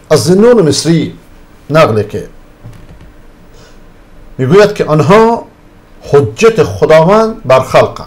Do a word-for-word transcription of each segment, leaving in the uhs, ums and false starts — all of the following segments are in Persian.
از ذنون مصری نقله که میگوید که آنها حجت خداوند بر خلقند.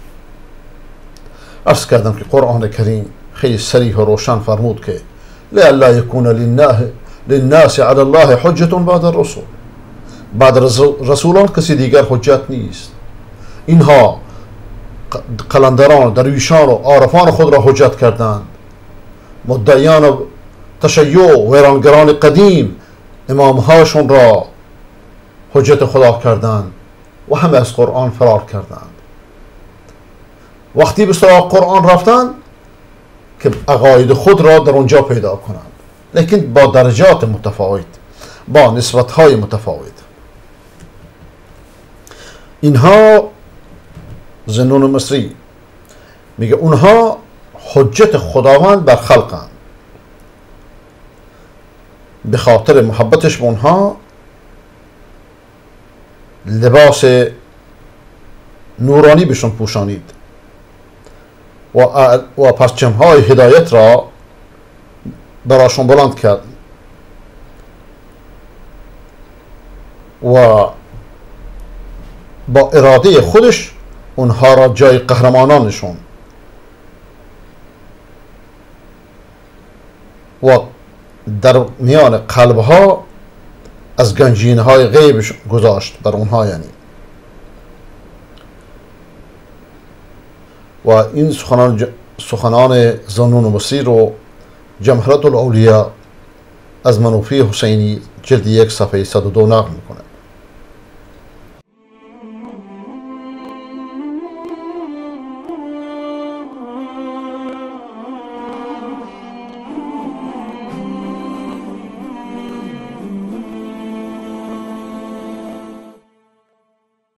عرض کردم که قرآن کریم خیلی صریح و روشن فرمود که لئلا یکون للناس علی الله حجة بعد الرسول، بعد رسولان کسی دیگر حجت نیست. اینها قلندران، درویشان و عارفان خود را حجت کردند. مدعیان تشیع و ویرانگران قدیم امامهاشون را حجت خدا کردند و همه از قرآن فرار کردند. وقتی به سراغ قرآن رفتند که عقاید خود را در اونجا پیدا کنند، لیکن با درجات متفاوت، با نسبت‌های متفاوت. اینها ذنون مصری میگه اونها حجت خداوند بر خلقند، به خاطر محبتش به اونها لباس نورانی بهشون پوشانید و و پرچم‌های هدایت را براشون بلند کرد و با اراده خودش اونها را جای قهرمانان نشون و در میان قلبها از گنجینه‌های غیب گذاشت بر اونها. یعنی و این سخنان سخنان ذنون مصری رو جمهرة الاولیاء از منوفی حسینی جلد یک صفحه صد و دو نقل میکنه.